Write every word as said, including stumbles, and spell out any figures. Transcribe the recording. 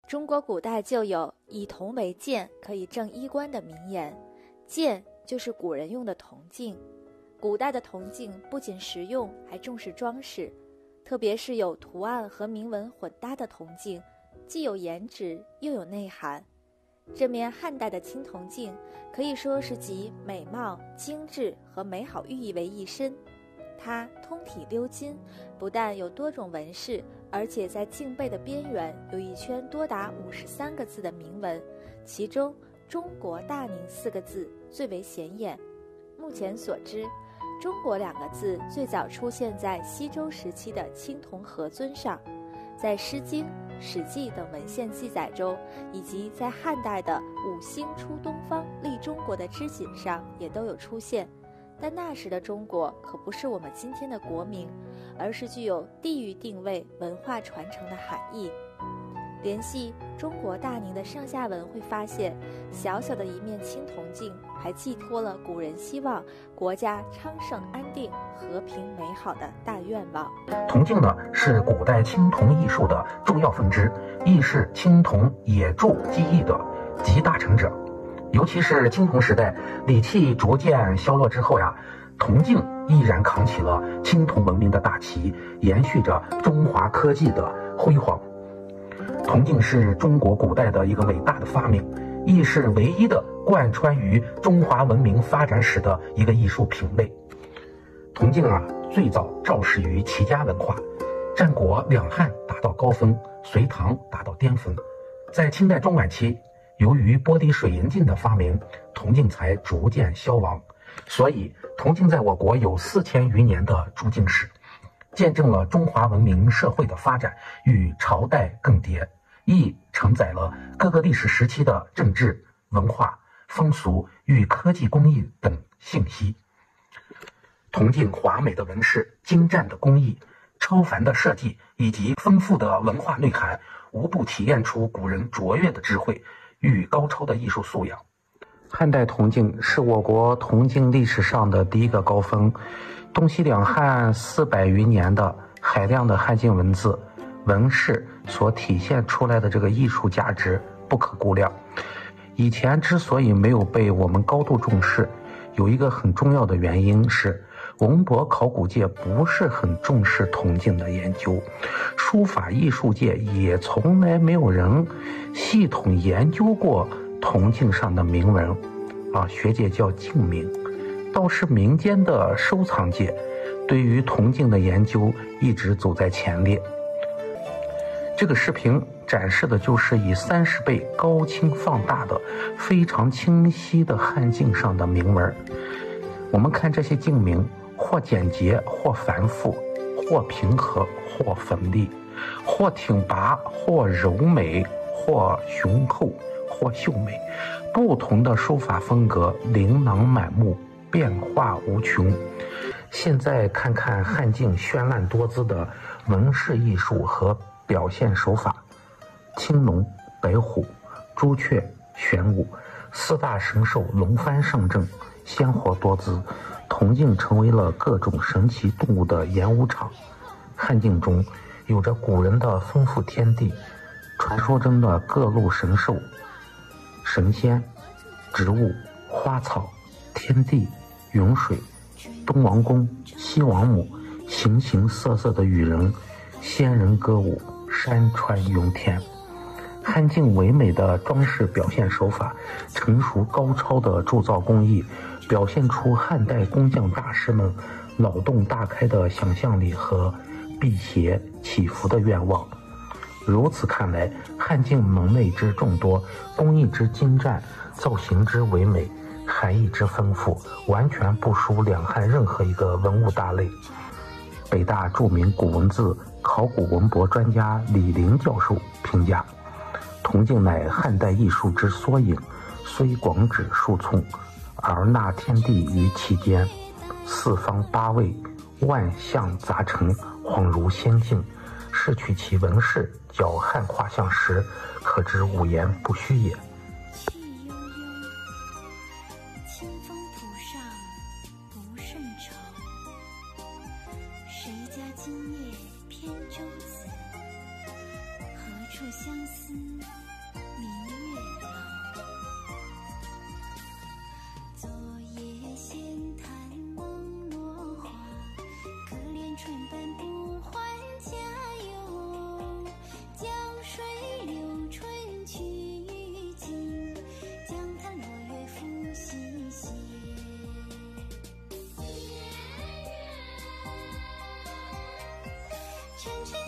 中国古代就有以铜为鉴，可以正衣冠的名言，鉴就是古人用的铜镜。古代的铜镜不仅实用，还重视装饰，特别是有图案和铭文混搭的铜镜，既有颜值又有内涵。这面汉代的青铜镜可以说是集美貌、精致和美好寓意为一身。它通体鎏金，不但有多种纹饰，而且在镜背的边缘有一圈多达五十三个字的铭文，其中中国大宁四个字最为显眼。目前所知，中国两个字最早出现在西周时期的青铜盒尊上，在《诗经》《史记》等文献记载中，以及在汉代的五星出东方立中国的织锦上也都有出现。但那时的中国可不是我们今天的国名，而是具有地域定位、文化传承的含义。联系中国大宁的上下文会发现，小小的一面青铜镜还寄托了古人希望国家昌盛安定、和平美好的大愿望。 铜镜呢，是古代青铜艺术的重要分支，亦是青铜冶铸技艺的集大成者。尤其是青铜时代礼器逐渐消落之后呀，铜镜依然扛起了青铜文明的大旗，延续着中华科技的辉煌。铜镜是中国古代的一个伟大的发明，亦是唯一的贯穿于中华文明发展史的一个艺术品类。铜镜啊，最早肇始于齐家文化，战国两汉达到高峰，隋唐达到巅峰。在清代中晚期，由于玻璃水银镜的发明，铜镜才逐渐消亡。所以铜镜在我国有四千余年的铸镜史，见证了中华文明社会的发展与朝代更迭，亦承载了各个历史时期的政治、文化、风俗与科技工艺等信息。铜镜华美的纹饰、精湛的工艺、超凡的设计以及丰富的文化内涵，无不体验出古人卓越的智慧与高超的艺术素养。汉代铜镜是我国铜镜历史上的第一个高峰，东西两汉四百余年的海量的汉镜文字纹饰所体现出来的这个艺术价值不可估量。以前之所以没有被我们高度重视，有一个很重要的原因是文博考古界不是很重视铜镜的研究，书法艺术界也从来没有人系统研究过铜镜上的铭文啊，学界叫镜铭。倒是民间的收藏界对于铜镜的研究一直走在前列。这个视频展示的就是以三十倍高清放大的非常清晰的汉镜上的铭文。我们看这些镜铭，或简洁，或繁复，或平和，或锋利，或挺拔，或柔美，或雄厚，或秀美，不同的书法风格琳琅满目，变化无穷。现在看看汉镜绚烂多姿的纹饰艺术和表现手法，青龙、白虎、朱雀、玄武四大神兽龙翻上阵，鲜活多姿。铜镜成为了各种神奇动物的演武场。汉镜中有着古人的丰富天地，传说中的各路神兽、神仙、植物、花草、天地、云水、东王公、西王母，形形色色的羽人，仙人歌舞，山川云天。汉镜唯美的装饰表现手法，成熟高超的铸造工艺，表现出汉代工匠大师们脑洞大开的想象力和辟邪祈福的愿望。如此看来，汉镜门类之众多，工艺之精湛，造型之唯美，含义之丰富，完全不输两汉任何一个文物大类。北大著名古文字考古文博专家李林教授评价，铜镜乃汉代艺术之缩影，虽广指数寸，而纳天地于其间，四方八位，万象杂陈，恍如仙境。视取其纹饰，较汉画像时，可知五言不虚也。 意悠悠，清风浦上不胜愁。谁家今夜扁舟子？何处相思闲谈网落花，可怜春半不还家友。江水流春去尽，江潭落月复西斜。沉沉